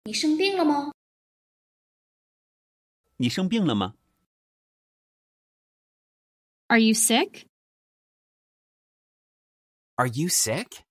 你生病了吗？ 你生病了吗？ Are you sick? Are you sick?